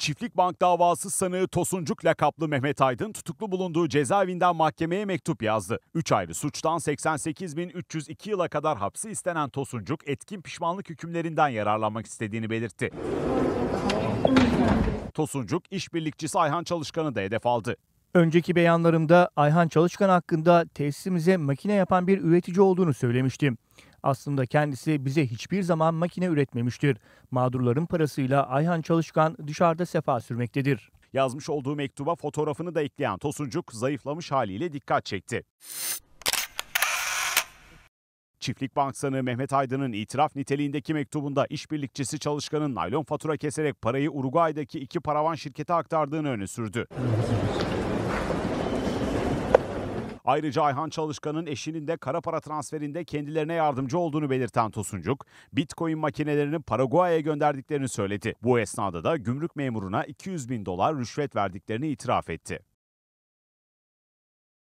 Çiftlik Bank davası sanığı Tosuncuk lakaplı Mehmet Aydın tutuklu bulunduğu cezaevinden mahkemeye mektup yazdı. 3 ayrı suçtan 88.302 yıla kadar hapsi istenen Tosuncuk etkin pişmanlık hükümlerinden yararlanmak istediğini belirtti. Tosuncuk işbirlikçisi Ayhan Çalışkan'ı da hedef aldı. Önceki beyanlarımda Ayhan Çalışkan hakkında tesisimize makine yapan bir üretici olduğunu söylemiştim. Aslında kendisi bize hiçbir zaman makine üretmemiştir. Mağdurların parasıyla Ayhan Çalışkan dışarıda sefa sürmektedir. Yazmış olduğu mektuba fotoğrafını da ekleyen Tosuncuk zayıflamış haliyle dikkat çekti. Çiftlik Bank sanığı Mehmet Aydın'ın itiraf niteliğindeki mektubunda işbirlikçisi Çalışkan'ın naylon fatura keserek parayı Uruguay'daki 2 paravan şirkete aktardığını öne sürdü. Ayrıca Ayhan Çalışkan'ın eşinin de kara para transferinde kendilerine yardımcı olduğunu belirten Tosuncuk, Bitcoin makinelerini Paraguay'a gönderdiklerini söyledi. Bu esnada da gümrük memuruna $200.000 rüşvet verdiklerini itiraf etti.